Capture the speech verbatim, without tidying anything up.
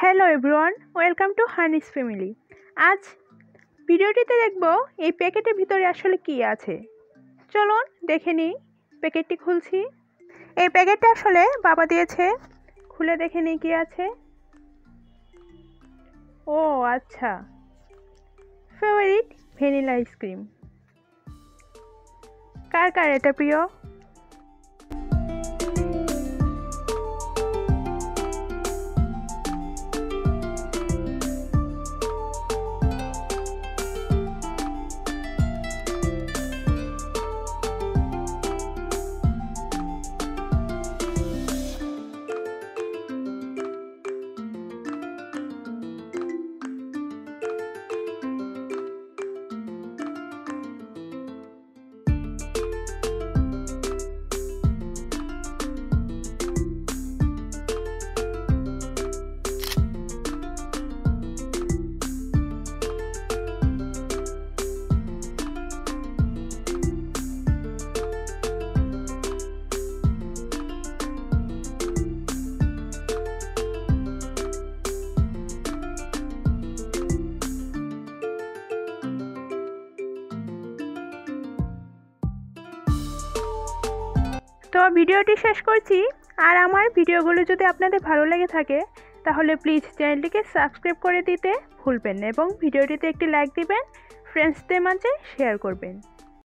Hello everyone, welcome to honey's family. আজ ভিডিওটিতে দেখব এই প্যাকেটের ভিতরে আসলে কি আছে। চলুন দেখে নিই। প্যাকেটটি খুলছি। এই প্যাকেটটা আসলে বাবা দিয়েছে, খুলে দেখে নিই কি আছে। ও আচ্ছা, ফেভারিট ভ্যানিলা আইসক্রিম। কার কার এটা প্রিয়? তো ভিডিওটি শেষ করছি। আর আমার ভিডিওগুলো যদি আপনাদের ভালো লেগে থাকে তাহলে প্লিজ চ্যানেলটিকে সাবস্ক্রাইব করে দিতে ভুলবেন না এবং ভিডিওটিতে একটি লাইক দিবেন, ফ্রেন্ডসদের মাঝে শেয়ার করবেন।